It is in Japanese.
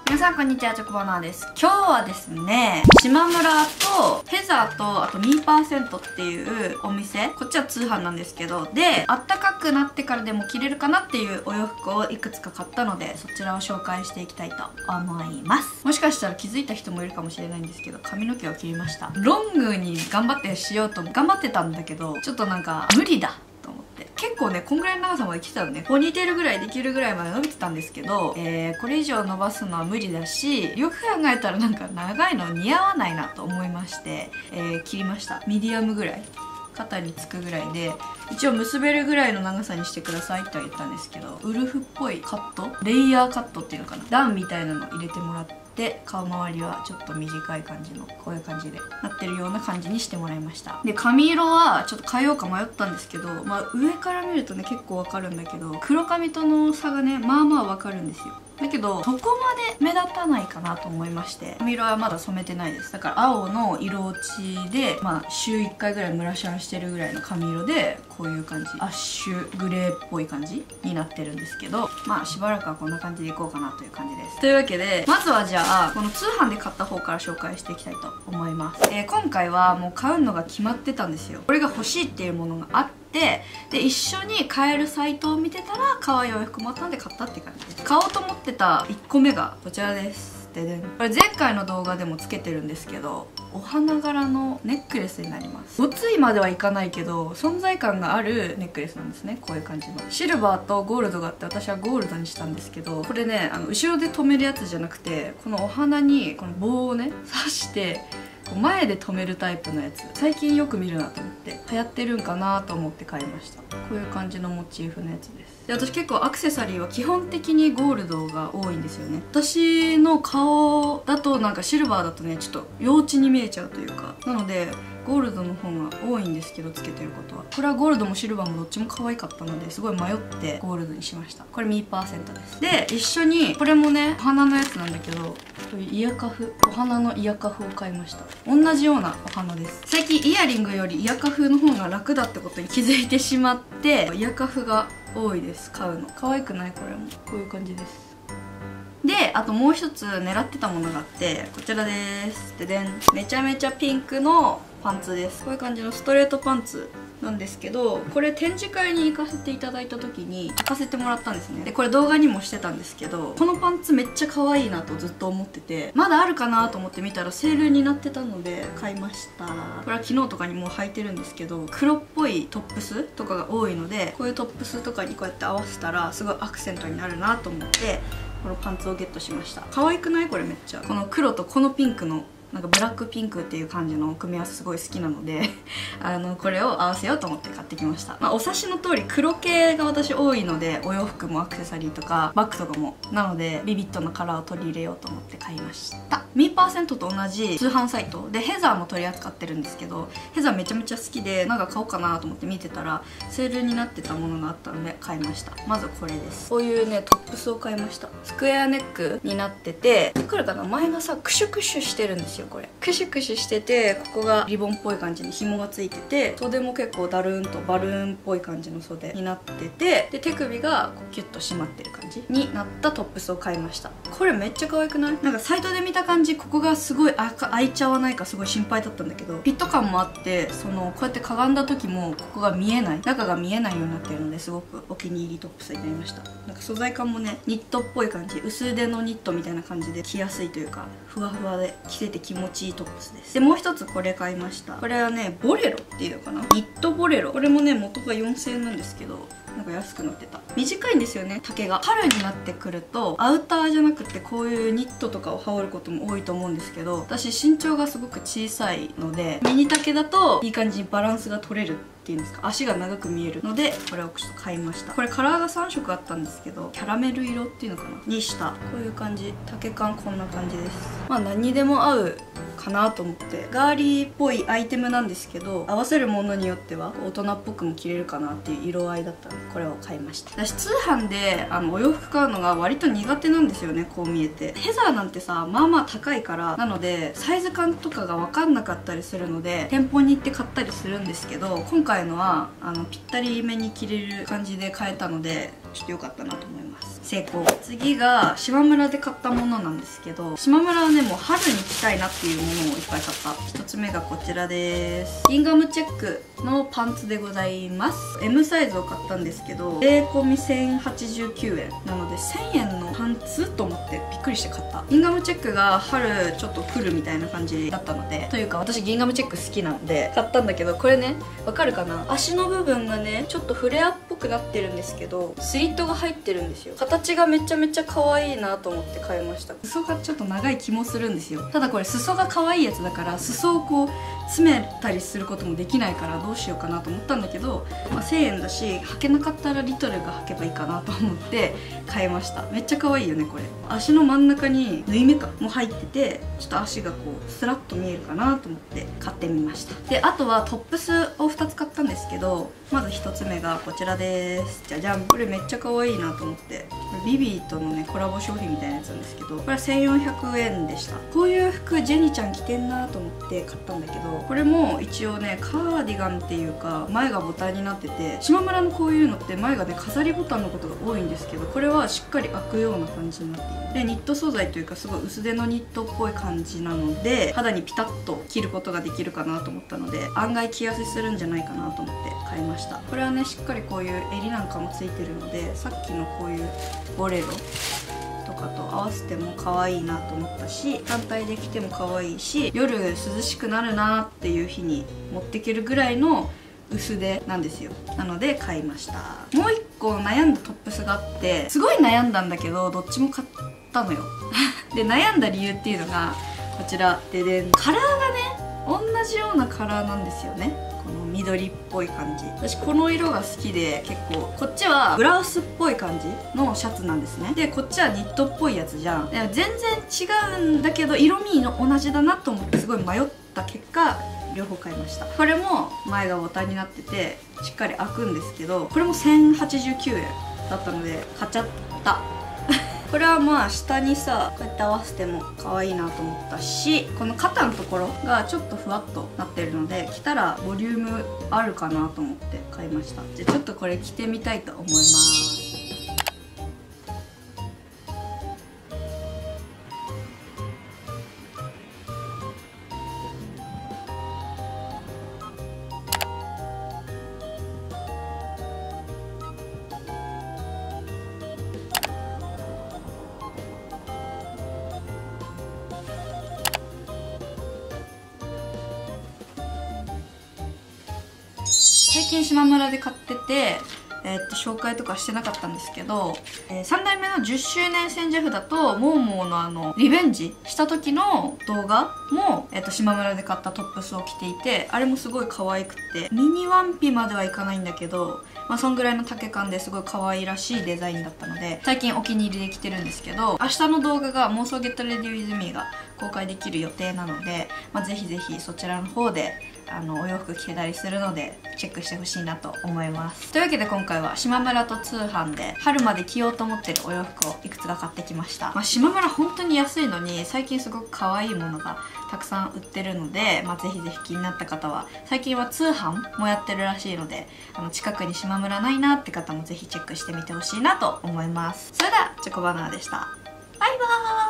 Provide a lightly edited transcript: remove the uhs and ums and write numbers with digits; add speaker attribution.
Speaker 1: 皆さんこんにちは、チョコバナナです。今日はですね、島村とヘザーとあと2% っていうお店、こっちは通販なんですけど、であったかくなってからでも着れるかなっていうお洋服をいくつか買ったので、そちらを紹介していきたいと思います。もしかしたら気づいた人もいるかもしれないんですけど、髪の毛を切りました。ロングに頑張ってしようと頑張ってたんだけど、ちょっとなんか無理だと思って、結構ねこんぐらいの長さまで来てたのね。ポニーテールぐらいできるぐらいまで伸びてたんですけど、これ以上伸ばすのは無理だし、よく考えたらなんか長いの似合わないなと思いまして、切りました。ミディアムぐらい、肩につくぐらいで、一応結べるぐらいの長さにしてくださいっては言ったんですけど、ウルフっぽいカット、レイヤーカットっていうのかな、ダウンみたいなの入れてもらって、顔周りはちょっと短い感じのこういう感じでなってるような感じにしてもらいました。で髪色はちょっと変えようか迷ったんですけど、上から見るとね結構わかるんだけど、黒髪との差がねまあまあわかるんですよ。だけどそこまで目立たないかなと思いまして、髪色はまだ染めてないです。だから青の色落ちで、週1回ぐらいムラシャンしてるぐらいの髪色で、こういう感じ、アッシュグレーっぽい感じになってるんですけど、しばらくはこんな感じでいこうかなという感じです。というわけでまずはじゃあこの通販で買った方から紹介していきたいと思います。今回はもう買うのが決まってたんですよ。これが欲しいっていうものがあって、で一緒に買えるサイトを見てたら可愛いお洋服もあったんで買ったって感じです。買おうと思ってた1個目がこちらです。ででん、これ前回の動画でもつけてるんですけど、お花柄のネックレスになります。ごついまではいかないけど存在感があるネックレスなんですね。こういう感じのシルバーとゴールドがあって、私はゴールドにしたんですけど、これね後ろで留めるやつじゃなくて、このお花にこの棒をね刺して前で留めるタイプのやつ、最近よく見るなと思って、流行ってるんかなと思って買いました。こういう感じのモチーフのやつです。で私結構アクセサリーは基本的にゴールドが多いんですよね。私の顔だとなんかシルバーだとねちょっと幼稚に見えちゃうというか、なのでゴールドの方が多いんですけど、つけてることは。これはゴールドもシルバーもどっちも可愛かったので、すごい迷ってゴールドにしました。これ 2% です。で一緒にこれもねお花のやつなんだけど、こういうイヤカフ、お花のイヤカフを買いました。同じようなお花です。最近イヤリングよりイヤカフの方が楽だってことに気づいてしまって、イヤカフが多いです。買うの可愛くない？これもこういう感じです。であともう一つ狙ってたものがあって、こちらです。ででん、めちゃめちゃピンクのパンツです。こういう感じのストレートパンツなんですけど、これ展示会に行かせていただいた時に履かせてもらったんですね。でこれ動画にもしてたんですけど、このパンツめっちゃ可愛いなとずっと思ってて、まだあるかなと思って見たらセールになってたので買いました。これは昨日とかにもう履いてるんですけど、黒っぽいトップスとかが多いので、こういうトップスとかにこうやって合わせたらすごいアクセントになるなと思って、このパンツをゲットしました。可愛くない？これめっちゃ。この黒とこのピンクのなんかブラックピンクっていう感じの組み合わせすごい好きなのでこれを合わせようと思って買ってきました。お察しの通り黒系が私多いので、お洋服もアクセサリーとかバッグとかも、なのでビビッドなカラーを取り入れようと思って買いました。2% と同じ通販サイトでヘザーも取り扱ってるんですけど、ヘザーめちゃめちゃ好きでなんか買おうかなと思って見てたらセールになってたものがあったので買いました。まずこれです。こういうねトップスを買いました。スクエアネックになってて、わかるかな、前がさクシュクシュしてるんですよ。これクシュクシュしてて、ここがリボンっぽい感じに紐がついてて、袖も結構ダルーンとバルーンっぽい感じの袖になってて、で手首がこうキュッと締まってる感じになったトップスを買いました。これめっちゃ可愛くない？なんかサイトで見た感じ、ここがすごい開いちゃわないかすごい心配だったんだけど、フィット感もあって、こうやってかがんだ時もここが見えない、中が見えないようになってるので、すごくお気に入りトップスになりました。なんか素材感もねニットっぽい感じ、薄手のニットみたいな感じで着やすいというか、ふわふわで着てて気持ちいいトップスです。でもう一つこれ買いました。これはねボレロっていうのかな、ニットボレロ。これもね元が4000円なんですけど、なんか安くなってた。短いんですよね、丈が。春になってくるとアウターじゃなくてこういうニットとかを羽織ることも多いと思うんですけど、私身長がすごく小さいので、ミニ丈だといい感じにバランスが取れるっていうんですか、足が長く見えるので、これをちょっと買いました。これカラーが3色あったんですけど、キャラメル色っていうのかなにした。こういう感じ、丈感こんな感じです。何にでも合うかなと思って、ガーリーっぽいアイテムなんですけど、合わせるものによっては大人っぽくも着れるかなっていう色合いだったので、これを買いました。私通販でお洋服買うのが割と苦手なんですよね、こう見えて。ヘザーなんてさまあまあ高いから、なのでサイズ感とかが分かんなかったりするので店舗に行って買ったりするんですけど、今回のはぴったりめに着れる感じで買えたので、ちょっと良かったなと思います。 成功。次が島村で買ったものなんですけど、島村はねもう春に着たいなっていうものをいっぱい買った。1つ目がこちらです。ギンガムチェックのパンツでございます。 M サイズを買ったんですけど、税込み1089円なので1000円のパンツと思ってびっくりして買った。ギンガムチェックが春ちょっと来るみたいな感じだったので、というか私ギンガムチェック好きなので買ったんだけど、これねわかるかな、足の部分がねちょっとフレアっぽくなってるんですけど、スリットが入ってるんですよ。形がめちゃめちゃ可愛いなと思って買いました。裾がちょっと長い気もするんですよ。ただこれ裾が可愛いやつだから、裾をこう詰めたりすることもできないからどうしようかなと思ったんだけど、1000円だし履けなかったらリトルが履けばいいかなと思って買いました。めっちゃ可愛いよねこれ。足の真ん中に縫い目かも入ってて、ちょっと足がこうスラッと見えるかなと思って買ってみました。であとはトップスを2つ買ったんですけど、まず1つ目がこちらです。じゃじゃん。これめっちゃ可愛いなと思って、ビビーとのねコラボ商品みたいなやつなんですけど、これは1400円でした。こういう服ジェニちゃん着てんなと思って買ったんだけど、これも一応ねカーディガンっていうか前がボタンになってて、島村のこういうのって前がね飾りボタンのことが多いんですけど、これはしっかり開くような感じになっている。でニット素材というかすごい薄手のニットっぽい感じなので、肌にピタッと着ることができるかなと思ったので、案外着やすするんじゃないかなと思って買いました。これはねしっかりこういう襟なんかもついてるので、さっきのこういうボレロとかと合わせても可愛いなと思ったし、単体で着ても可愛いし、夜涼しくなるなっていう日に持っていけるぐらいの薄手なんですよ。なので買いました。もう一個悩んだトップスがあって、すごい悩んだんだけどどっちも買ったのよで悩んだ理由っていうのがこちらででん、カラーがね同じようなカラーなんですよね。この緑っぽい感じ、私この色が好きで、結構こっちはブラウスっぽい感じのシャツなんですね。でこっちはニットっぽいやつじゃん。で全然違うんだけど色味の同じだなと思ってすごい迷った結果両方買いました。これも前がボタンになっててしっかり開くんですけど、これも1089円だったので買っちゃったこれはまあ下にさこうやって合わせても可愛いなと思ったし、この肩のところがちょっとふわっとなってるので着たらボリュームあるかなと思って買いました。じゃあちょっとこれ着てみたいと思います。最近島村で買ってて、紹介とかしてなかったんですけど、3代目の10周年戦ジェフだとモーモーのリベンジした時の動画も、島村で買ったトップスを着ていて、あれもすごい可愛くってミニワンピまではいかないんだけど、まあそんぐらいの丈感ですごい可愛らしいデザインだったので最近お気に入りで着てるんですけど、明日の動画が妄想ゲットレディウィズミーが公開できる予定なので、ぜひぜひそちらの方でお洋服着てたりするのでチェックしてほしいなと思います。というわけで今回は島村と通販で春まで着ようと思ってるお洋服をいくつか買ってきました。島村本当に安いのに最近すごく可愛いものがたくさん売ってるので、ぜひぜひ気になった方は、最近は通販もやってるらしいので、近くに島村ないなって方もぜひチェックしてみてほしいなと思います。それではチョコバナナでした。バイバーイ。